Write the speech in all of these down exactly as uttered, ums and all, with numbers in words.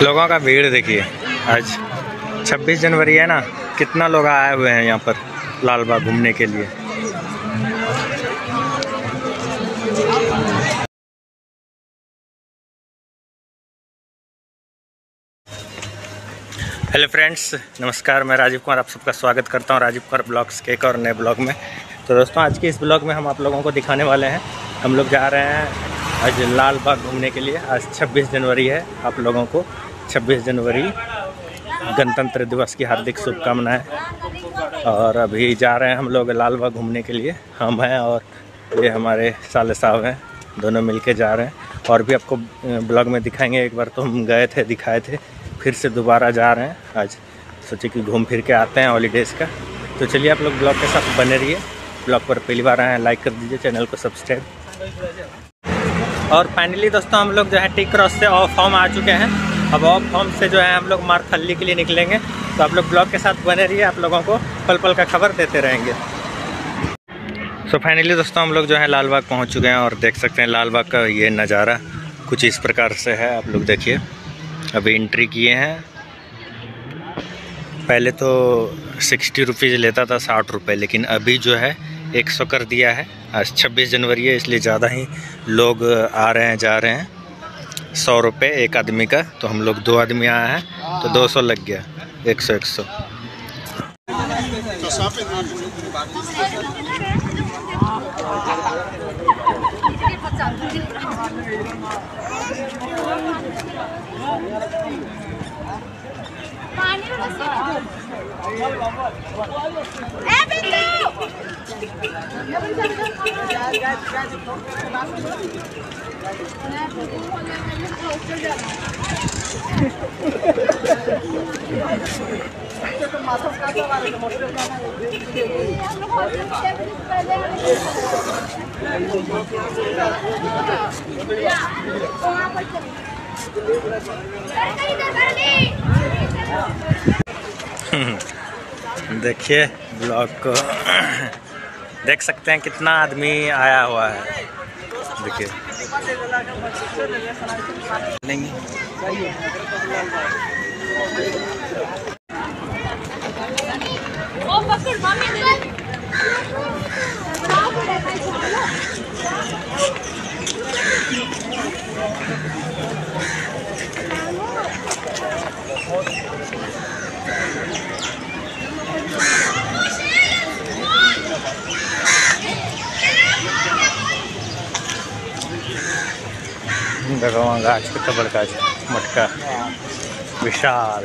लोगों का भीड़ देखिए, आज छब्बीस जनवरी है ना, कितना लोग आए हुए हैं यहाँ पर लाल बाग घूमने के लिए। हेलो फ्रेंड्स, नमस्कार। मैं राजीव कुमार आप सबका स्वागत करता हूँ राजीव कुमार ब्लॉग्स के एक और नए ब्लॉग में। तो दोस्तों, आज के इस ब्लॉग में हम आप लोगों को दिखाने वाले हैं, हम लोग जा रहे हैं आज लाल बाग घूमने के लिए। आज छब्बीस जनवरी है, आप लोगों को छब्बीस जनवरी गणतंत्र दिवस की हार्दिक शुभकामनाएं। और अभी जा रहे हैं हम लोग लाल बाग घूमने के लिए। हम हैं और ये हमारे साले साहब हैं, दोनों मिलके जा रहे हैं। और भी आपको ब्लॉग में दिखाएंगे। एक बार तो हम गए थे, दिखाए थे, फिर से दोबारा जा रहे हैं। आज सोचे कि घूम फिर के आते हैं हॉलीडेज़ का। तो चलिए आप लोग ब्लॉग के साथ बने रहिए। ब्लॉग पर पहली बार आए हैं, लाइक कर दीजिए, चैनल को सब्सक्राइब। और फाइनली दोस्तों, हम लोग जो है टी क्रॉस से ऑफ होम आ चुके हैं। अब ऑफ होम से जो है हम लोग मारथली के लिए निकलेंगे। तो आप लोग ब्लॉग के साथ बने रहिए, आप लोगों को पल पल का खबर देते रहेंगे। सो फाइनली दोस्तों, हम लोग जो है लाल बाग पहुँच चुके हैं और देख सकते हैं लाल बाग का ये नज़ारा कुछ इस प्रकार से है। आप लोग देखिए, अभी एंट्री किए हैं। पहले तो सिक्सटी रुपीज़ लेता था, साठ रुपये, लेकिन अभी जो है एक सौ कर दिया है। आज छब्बीस जनवरी है, इसलिए ज़्यादा ही लोग आ रहे हैं, जा रहे हैं। सौ रुपये एक आदमी का, तो हम लोग दो आदमी आए हैं तो दो सौ लग गया, एक सौ एक सौ। देखिए ब्लॉग को देख सकते हैं कितना आदमी आया हुआ है। देखिए देखो वहाँ गाछ कितना बड़का मटका विशाल।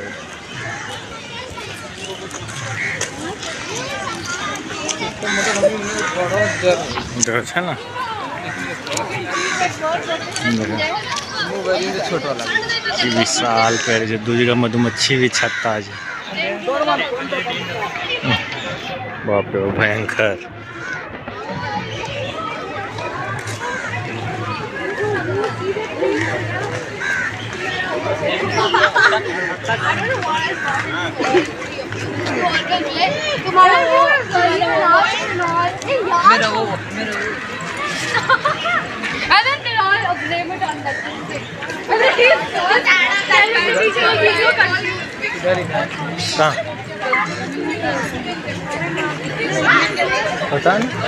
देखो है ना, विशाल पेड़ जो दूजी का मधुमक्खी भी छत्ता है। बाप रे, भयंकर। तुम्हारा वो मेरा वो मेरा अरे तेरा अपने में डाल दे। अरे वीडियो कहाँ पता नहीं,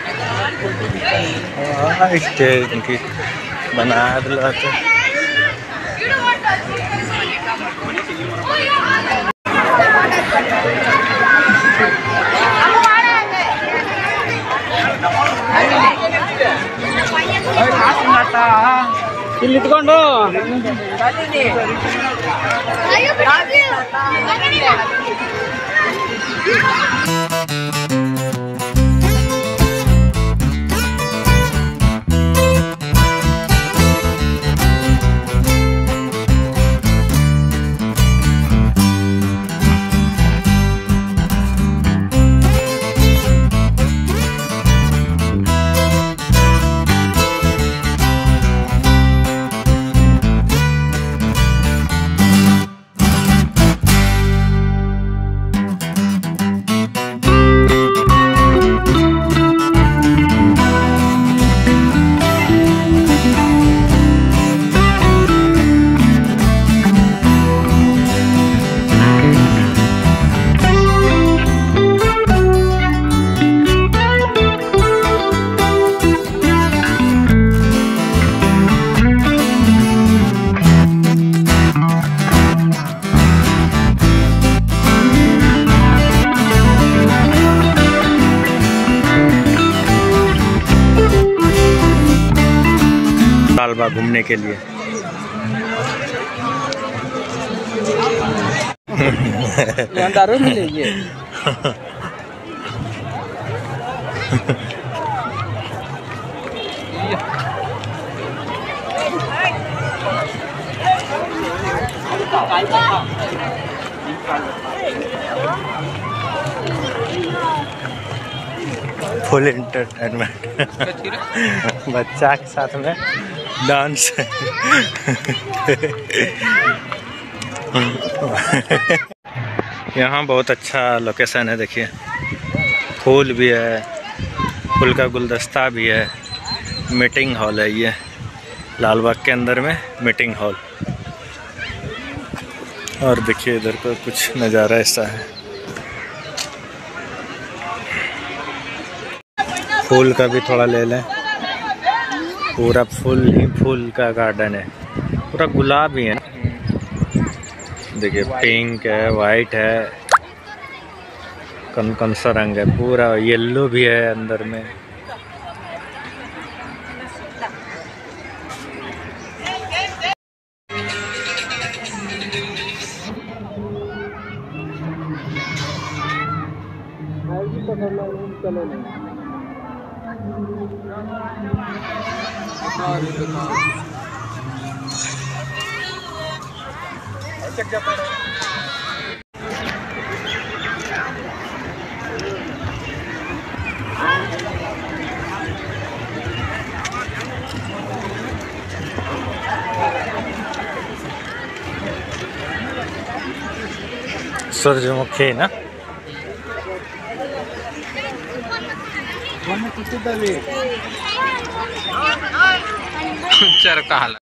हाँ स्टेज उनकी बना दिला तो। ಇಲ್ಲಿ ಇಟ್ಕೊಂಡು लाल बाग घूमने के लिए। दारू मिलेगी। फुल एंटरटेनमेंट बच्चा के साथ में डांस। यहाँ बहुत अच्छा लोकेशन है, देखिए फूल भी है, फूल का गुलदस्ता भी है, मीटिंग हॉल है ये लाल बाग के अंदर में मीटिंग हॉल। और देखिए इधर का कुछ नज़ारा ऐसा है, फूल का भी थोड़ा ले लें, पूरा फूल ही फूल का गार्डन है, पूरा गुलाब ही है, देखिए पिंक है, वाइट है, कौन कौन सा रंग है, पूरा येलो भी है अंदर में। सूरजमुखी ना चरका